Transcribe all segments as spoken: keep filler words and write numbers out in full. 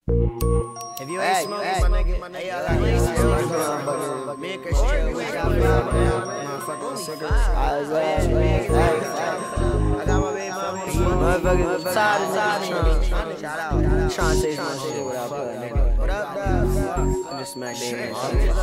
If you ain't hey, smoking, hey, my nigga, my nigga, hey, y'all got me and Chris chill, we got five down, motherfucking cigarettes. I got my baby mama. Motherfuckers, I'm tired of niggas shout out, trying to say some shit without putting it. What up, dog? I'm just smack damn.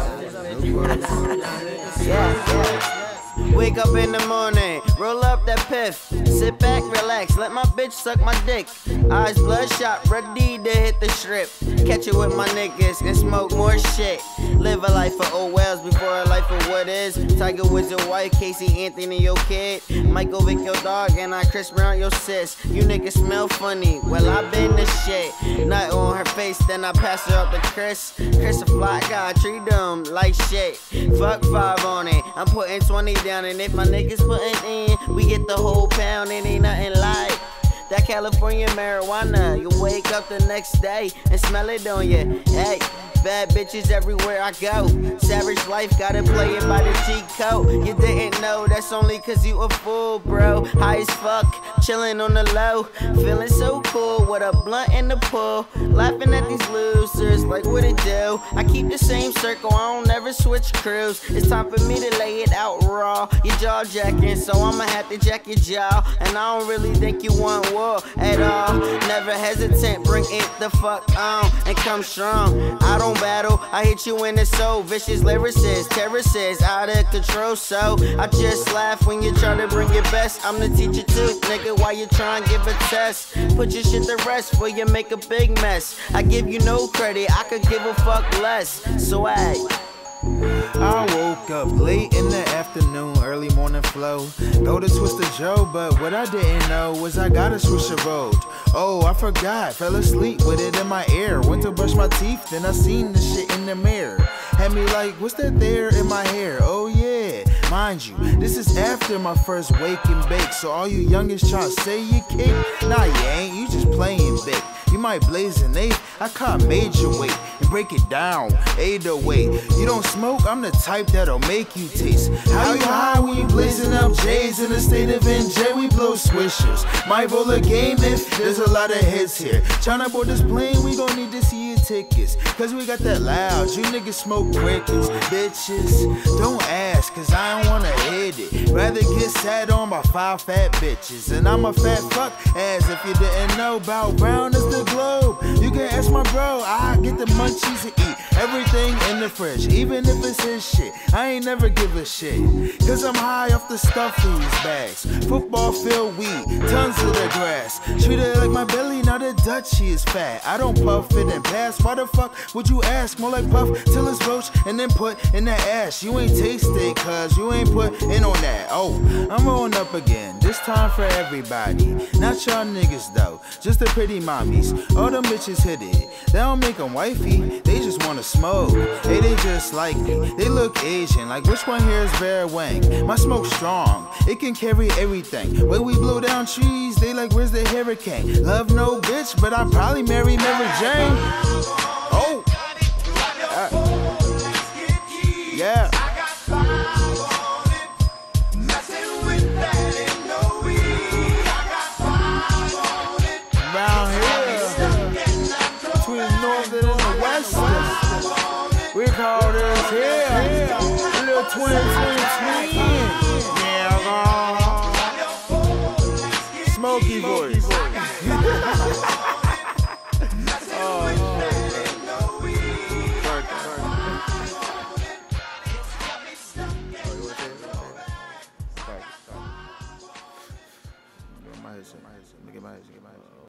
Yeah, yeah. Wake up in the morning, roll up that piff, sit back, relax, let my bitch suck my dick. Eyes bloodshot, ready to hit the strip. Catch it with my niggas and smoke more shit. Live a life of old wells before a life of what is. Tiger Woods your wife, Casey Anthony your kid, Michael Vick your dog, and I Chris Brown your sis. You niggas smell funny, well I been the shit. Nut on her face, then I pass her up to Chris. Chris a fly guy, treat them like shit. Fuck five on it, I'm putting twenty down, and if my niggas putting in, we get the whole pound. It ain't nothing like that California marijuana. You wake up the next day and smell it on you. Hey, bad bitches everywhere I go. Savage life, gotta play it by the cheat code. You didn't know, that's only cause you a fool, bro. High as fuck, chillin' on the low. Feeling so cool with a blunt in the pool. Laughing at these losers, like what it do? I keep the same circle, I don't never switch crews. It's time for me to lay it out raw. Your jaw jacking, so I'ma have to jack your jaw. And I don't really think you want war at all. Never hesitant, bring it the fuck on and come strong. I don't battle, I hit you in the soul. Vicious lyricists, terrorists, out of control. So I just laugh when you try to bring your best. I'm the teacher too, nigga, while you try and give a test. Put your shit to rest before you make a big mess. I give you no credit, I could give a fuck less. Swag. I woke up late in the afternoon, early morning flow. Go to Twister Joe, but what I didn't know was I gotta switch the road. Oh, I forgot, fell asleep with it in my ear. Went to brush my teeth, then I seen the shit in the mirror. Had me like, what's that there in my hair? Oh yeah, mind you, this is after my first wake and bake. So all you youngins tryna say you kick? Nah, you ain't, you just playing big. You might blaze an eight, I caught major weight and break it down, eight oh eight. You don't smoke, I'm the type that'll make you taste. How you high when you blazing up J's in the state of N J? We blow swishers. Might roll a game if there's a lot of hits here. Tryna board this plane, we gon' need to see your tickets. Cause we got that loud, you niggas smoke crickets. Bitches, don't ask, cause I don't wanna hit it. Rather get sat on by five fat bitches. And I'm a fat fuck, as if you didn't know about brown is the globe. You can ask my bro, I get the munchies to eat everything in the fridge, even if it's his shit. I ain't never give a shit, cause I'm high off the stuff in these bags. Football field weed, tons of the grass. Treat it like my belly, now the Dutchie is fat. I don't puff it and pass, why the fuck would you ask? More like puff till it's roach and then put in the ash. You ain't tasted cause you ain't put in on that. Oh, I'm rolling up again, this time for everybody. Not y'all niggas though, just the pretty mommies. All them bitches hit it, they don't make them wifey, they just wanna smoke. Hey, they just like me, they look Asian, like which one here is Bear Wang? My smoke's strong, it can carry everything. When we blow down trees, they like where's the hurricane? Love no bitch, but I'll probably marry Mary Jane. Oh, uh, yeah. Around here, between the north and the west, we call this here little twin, twin, twin. Yeah, Smoky voice. Oh, my head, my head, my head, my head.